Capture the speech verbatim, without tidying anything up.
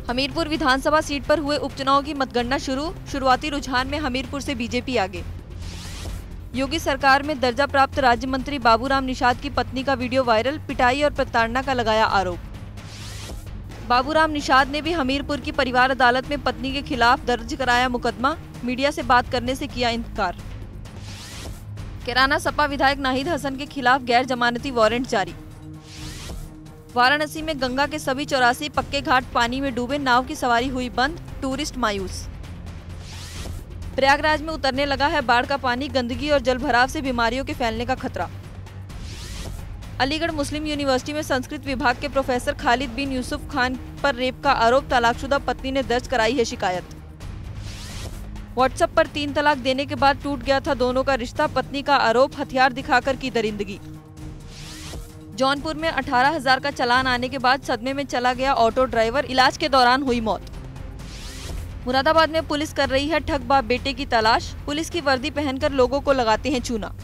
हमीरपुर विधानसभा seat पर हुए उपचुनाव की मतगणना शुरू। शुरुआती रुझान में हमीरपुर से बीजेपी आगे। योगी सरकार में दर्जा प्राप्त राज्य मंत्री बाबूराम निषाद की पत्नी का वीडियो वायरल। पिटाई और प्रताड़ना का लगाया आरोप। बाबूराम निषाद ने भी हमीरपुर की परिवार अदालत में पत्नी के खिलाफ दर्ज कराया मुकदमा। मीडिया से बात करने से किया इनकार। कैराना सपा विधायक नाहिद हसन के खिलाफ गैर जमानती वारंट जारी। वाराणसी में गंगा के सभी चौरासी पक्के घाट पानी में डूबे। नाव की सवारी हुई बंद। टूरिस्ट मायूस। प्रयागराज में उतरने लगा है बाढ़ का पानी। गंदगी और जलभराव से बीमारियों के फैलने का खतरा। अलीगढ़ मुस्लिम यूनिवर्सिटी में संस्कृत विभाग के प्रोफेसर खालिद बिन यूसुफ खान पर रेप का आरोप। तलाकशुदा पत्नी ने दर्ज कराई है शिकायत। व्हाट्सएप पर तीन तलाक देने के बाद टूट गया था दोनों का रिश्ता। पत्नी का आरोप, हथियार दिखाकर की दरिंदगी। जौनपुर में अठारह हजार का चालान आने के बाद सदमे में चला गया ऑटो ड्राइवर। इलाज के दौरान हुई मौत। मुरादाबाद में पुलिस कर रही है ठग बाप बेटे की तलाश। पुलिस की वर्दी पहनकर लोगों को लगाते हैं चूना।